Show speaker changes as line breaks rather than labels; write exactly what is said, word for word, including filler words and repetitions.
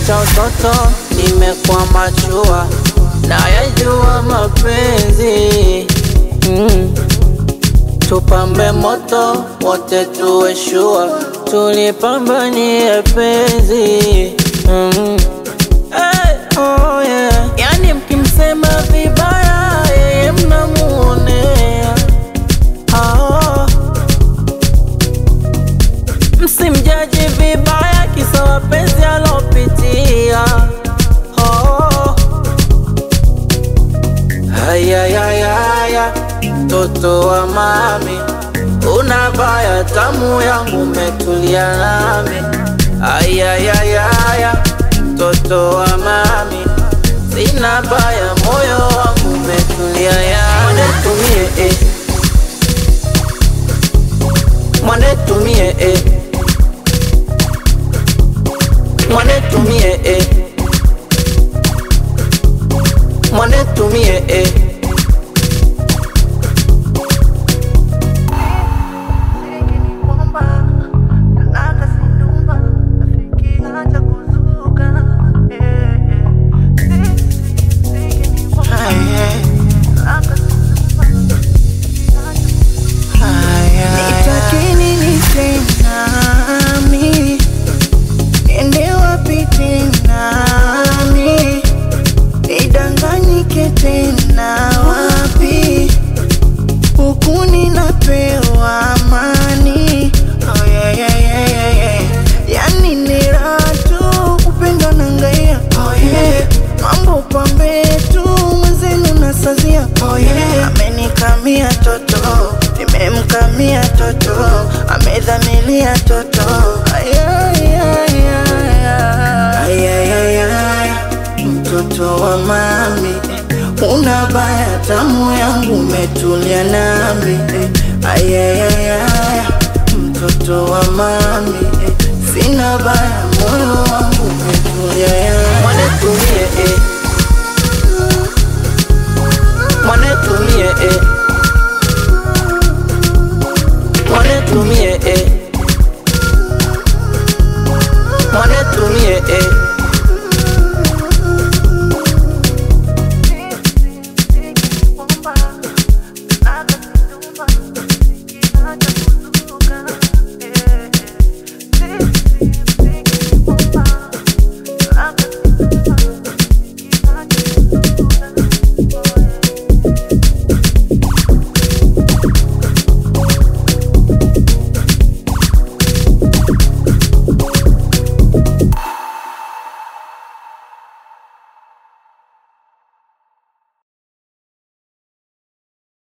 Nimeacha utoto, nimekuwa machua, na yajua mapenzi. mm. Tupambe moto, wote tuwe shua, tulipambanie penzi. mm. Hey, oh yeah. Yani mkimsema vibaya, yeye mnamuonea. oh. Msimjaji vibaya, kisa wapenzi alopitia. oh. Hayayayaya, mtoto wa mami, unabaya tamu yangu umetulia nami. Ayayayaya, mtoto wa mami, sina baya moyo wangu umetulia ya. Mwanetu mie eh, Mwanetu mie eh, Mwanetu mie eh, Mwanetu mie eh.
Amenikamia toto, nimemkamia toto, amedhamilia toto. Ayayayaya, mtoto wa mami, unabaya tamu yangu umetulia nami. Ayayayaya, mtoto wa mami, sina baya moyo wangu umetulia.